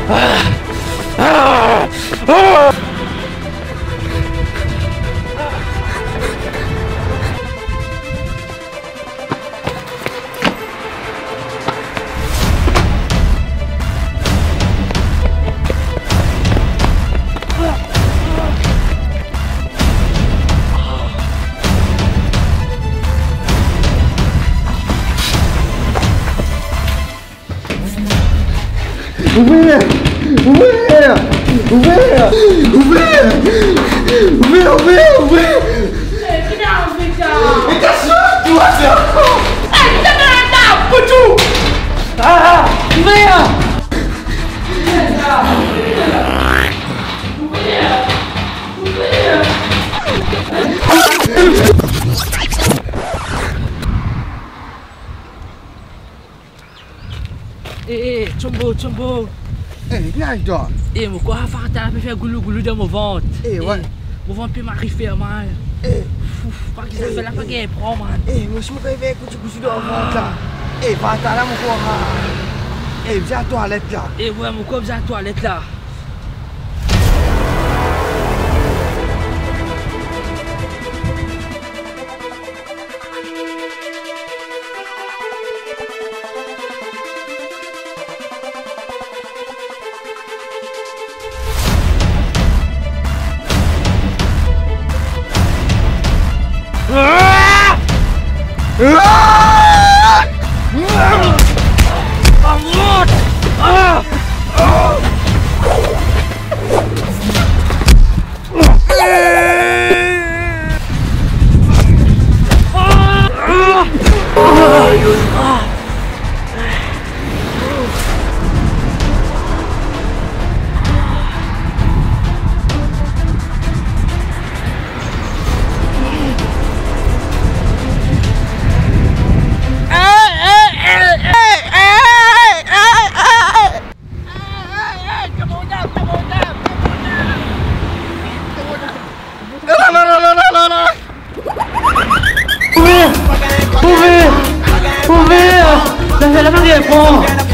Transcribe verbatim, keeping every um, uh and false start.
Ouvert! Ouvert! Ouvert! Ouvert! Ouvert! Ouvert! Ouvert! Eh, viens, Vega! Mais t'as soif, toi, c'est encore! Eh, viens dans la table, Poutou! Ah! Ouvert! Eh, eh, Chombo, Chombo. Eh, viens toi! Eh, mon quoi, Farta peut faire goulou-goulou dans mon ventre. Eh, ouais. Mon ventre peut m'arriver mal. Eh, Fouf, pas que ça fait la pagaille, prends, man. eh, moi je me réveille quand tu couches dans le ventre là. Eh, va t'as là mon corps. Eh, viens à la toilette là. Eh, ouais, mon corps, viens à la toilette là. Ah! Ah! Ah! Ah! Ouvert! Ouvert! Ça fait la pagaille, prends!